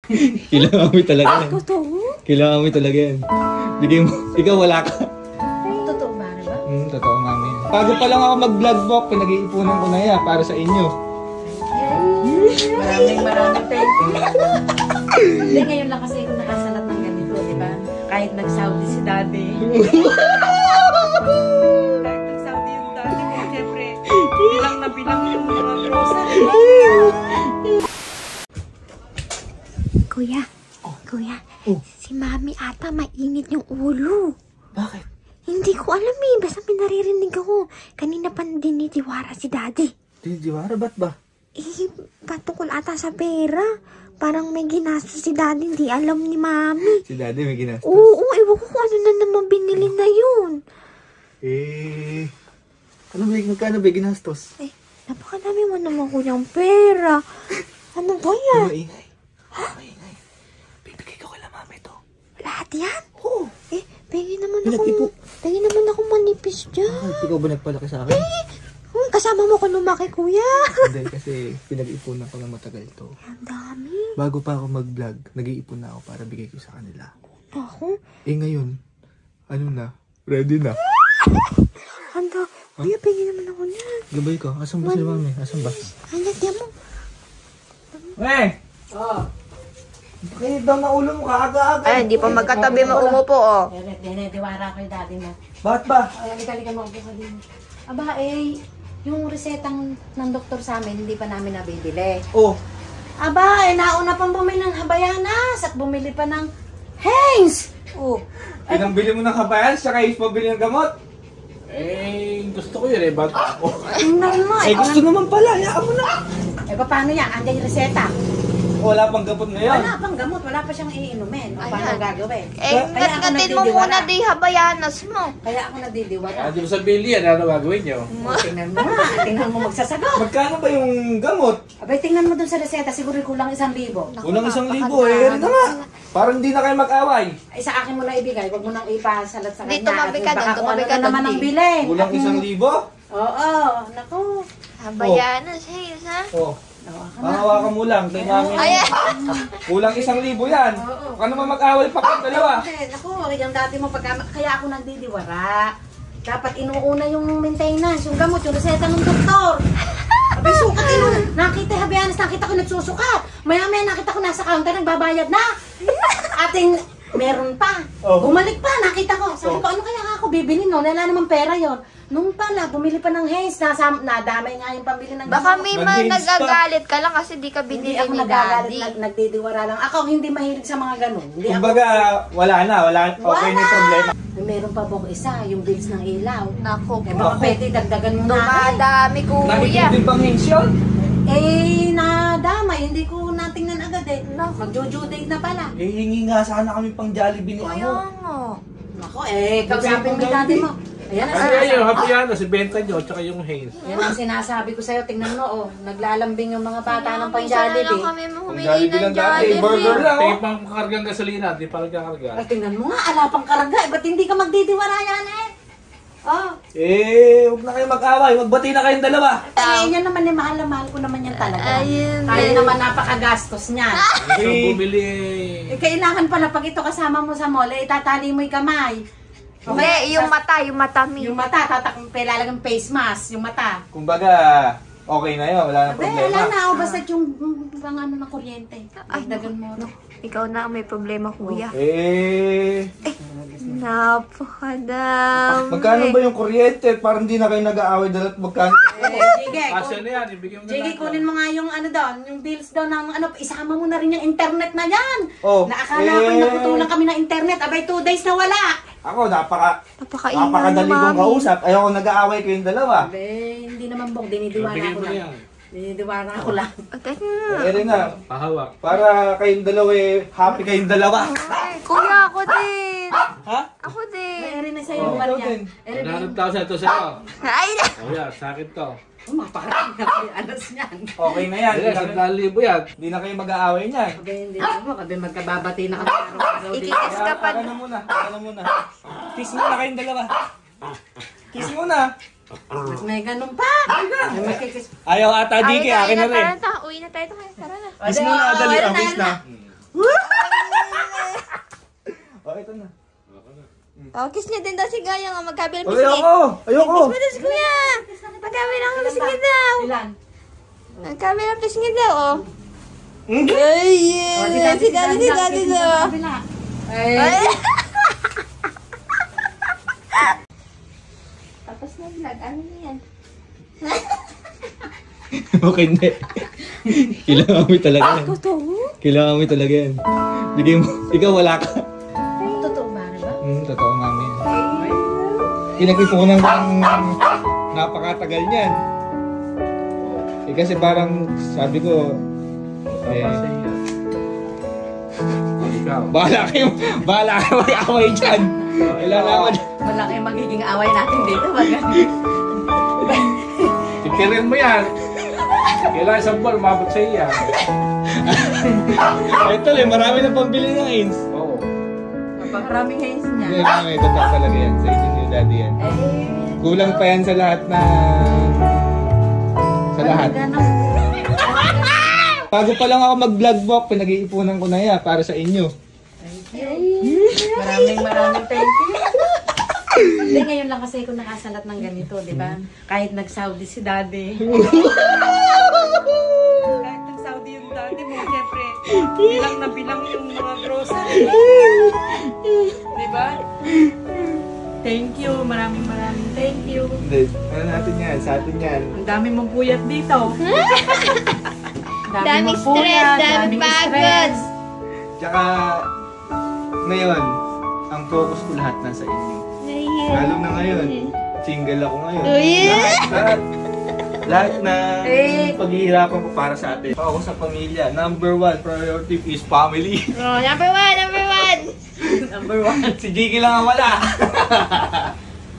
Kailangan mo talaga yan. Totoo? Kailangan mo talaga yan. Bigay mo. Ikaw wala ka. Totoo ba, diba? Totoo mami. Bago pa lang ako mag-vlog, pinag-iipunan ko na yan para sa inyo. Maraming thank you. Hindi, ngayon lang kasi ako nakasalat ng ganito, di ba? Kahit nag-Saudi si daddy. Kahit nag-Saudi yung daddy mo, siyempre, bilang na bilang yung mga grosa, di ba? Kuya, si mami ata mainit yung ulo. Bakit? Hindi ko alam eh, basta pinaririnig ako. Kanina pa dinitiwara si daddy. Diwara, ba't ba? Eh, patungkol ata sa pera. Parang may ginastos si daddy, hindi alam ni mami. Si daddy may ginastos? Oo, ewan ko kung ano na naman binili na yun. Magkano ba ginastos? Eh, napakadami mo naman kunyang pera. Ano ba yan? Maingay. Maingay. Bibigay ko kay mami to. Lahat yan? Oo. Eh, pengin naman ako manipis dyan. Ikaw ba nagpalaki sa akin? Kasama mo ko lumaki, kuya. Hindi, kasi pinag-ipunan ko ng matagal to. Ang dami. Bago pa ako mag-vlog, nag-iipon na ako para bigay ko sa kanila. Ako? Eh ngayon, ano na? Ready na. Handa. Kuya, pengin naman ako na. Gabay ko. Asan ba si mami? Asan ba? Anak, diyan mo. Bakit daw na ulo mo kaaga-aga? Ay, hindi pa magkatabi mo umupo, oh. Diwara ko yung daddy mo. Bakit ba? Ay, halika mo ako sa din. Aba, yung resetang ng doktor sa amin, hindi pa namin nabibili. Oh. Aba, nauna pang bumili ng Habayanas at bumili pa ng Hanes. Oh. Pinambili mo ng kabayan, siya kayo pabili ng gamot? Gusto ko yun bago ako. Tingnan mo. Gusto naman pala, hayaan mo na. Paano yan? Andiyan yung reseta. Wala pang gamot ngayon. Wala pang gamot, wala pa siyang iinumin. Paano gagawin? Ngat-ngatin mo muna di Habayanas mo. Kaya ako nagdidiwara. Hindi mo sabihin yan, ano gagawin nyo? Tingnan mo nga, tingnan mo magsasagot. Magkano ba yung gamot? Abay, tingnan mo dun sa reseta, siguro kulang 1,000. Kulang 1,000, ano nga? Parang hindi na kayo mag-away. Ay, sa akin mo na ibigay, huwag mo nang ipasalat sa kanya. Di, tumabi ka doon, tumabi ka doon, naman ang bilhin. Kulang 1,000? Oo, naku. Habayanas, hey, ha? Oh. Mahawakan mo lang, kay mami. Kulang 1,000 yan. Baka naman mag-away pa kayo dalawa. Naku, yung dati mo kaya ako nagdidiwara. Dapat inuuna yung maintenance, yung gamot, yung reseta ng doktor. Abay, sukat nakita Habayanas, nakita ko nagsusukat. Maya-maya nakita ko nasa counter, nagbabayad na. Ating meron pa. Bumalik pa, nakita ko. Sabi ko, ano kaya ako bibili no? Wala naman pera yon. Nung pala, bumili pa ng Hanes, nadamay nga yung pambili ng baka may nagagalit ka lang kasi di ka binili hindi ako ni nagagalit, daddy. nagdidiwara lang. Ako hindi mahilig sa mga ganun. Kumbaga, wala na, okay na yung problema. Meron pa bang isa, yung bills ng ilaw. Nako Eh baka pwede dagdagan mo na. dumadami kuya. Nakikita bang Hanes yun? Nadamay, hindi ko natingnan agad eh. Mag-due date na pala. Hingi nga sana kami pang Jollibee ni Kaya Amo. nga. Ako kausapin mo dati mo. Ayan ang Ay, yung sinasabi. Habayanas, ibenta nyo, tsaka yung Hanes. Yan ang sinasabi ko sa'yo, tingnan mo, naglalambing yung mga bata ng Sana lang pang-Jollibee. kami humili Jollibee ng lang dati, burger Jollibee. lang. Tingin pang kargang gasolina, di pa nagkakarga. Ay, tingnan mo nga, ala pang karga. Ba't hindi ka magdidiwara yan eh? Oh. Huwag na kayo mag-away, magbati na kayong dalawa. Yan naman eh, mahal na mahal ko naman yan talaga. Ayun. Kaya naman napakagastos niya. So, bumili Kailangan pala pag ito kasama mo sa mall, itatali mo yung kamay. Hindi, yung mata mi. Yung mata, lalagang face mask, yung mata. Kumbaga, okay na yun, wala na problema. Wala na, basta yung pang ano ng kuryente. Ay, dagan mo. Ikaw na ang may problema, kuya. Napakadami. Magkano ba yung kuryente? Parang hindi na kayo nag-aaway dahil magkano. Jige, Asya na yan, ibigyan mo na Jige, lang. kunin mo nga yung ano doon, yung bills doon ng ano, isama mo na rin yung internet na yan. Oh, Naakala ko naputulan kami ng internet, abay 2 days na wala. Ako, Napakaingay napakadali kong kausap. Ayaw ko nag-aaway kayong dalawa. Abay, hindi naman bong, dinidiwara Bigyan ko mo na lang. yan. Dinidiwara ko lang. Rin na, Pahawak. para kayong dalawa happy kayong dalawa. Kuya, ako din. Ha? Ako din. May erin na sa'yo yung ikaw niya. din. 100,000 ito sa'yo. Ay, O yan, sa akin to. Maparang na yung alas niyan. Okay na yan. Ayan, 100,000 yan. Hindi na kayo mag-aaway niyan. Abay, hindi mo, abay magkababati na kami araw-araw dito. ikikis ka pa. Ano muna. Kiss muna kayong dalawa. Kiss muna. Mas may ganun pa. May makikis. Ayaw ata, Diki. Akin na rin. Tara, uwi na tayo. Tara na. Kiss muna, dali. Ang kiss na. ito na. Oh, kiss niya din daw si Gaya nga. Magkabilang Ay, biscuit. ayoko! Kiss mo daw si Kuya. Magkabilang biscuit daw. Ilan? Magkabilang biscuit daw, oh. Hmm? Ay, yeah. Si Daddy daw. Ay. Tapos na vlog. Ano na yan? Okay, hindi. Kailangan mo talaga yan. Kailangan mo talaga yan. Bigay mo. Ikaw wala ka. Totoo ba, ba? Totoo mami. Pinag-ipunan ko ng napakatagal niyan. Eh kasi parang sabi ko, Ikaw. bahala kayo mag-away dyan. Kailangan ko. Malaki ang magiging away natin dito. Tikirin mo yan. Kailangan isang buwan, umabot sa iya. Ito eh, marami na pambili ng Ains. Oo. Maraming hains niya. Hindi, totoo talaga yan. Sa inyo ni Daddy yan. Kulang pa yan sa lahat na... Sa lahat. Bago pa lang ako mag-vlog book, pinag-iipunan ko na yan para sa inyo. Maraming thank you. Hindi, ngayon lang kasi ako nakasalat ng ganito, di ba? Kahit nag-Saudi si Daddy. Kahit nag-Saudi yung Daddy mo, siyempre, bilang na bilang yung mga grocery. Di ba? Thank you, maraming thank you. Ano natin yan? Sa atin yan. Ang dami mong puyat dito. Daming stress, daming pagod. Tsaka, ngayon, ang focus ko lahat nasa inyo. Lalo na ngayon, single ako ngayon. Lahat na paghihirapan ko para sa atin. Ako sa pamilya, number 1 priority is family. Oh, number one. Number 1. Si Jiggy lang ang wala.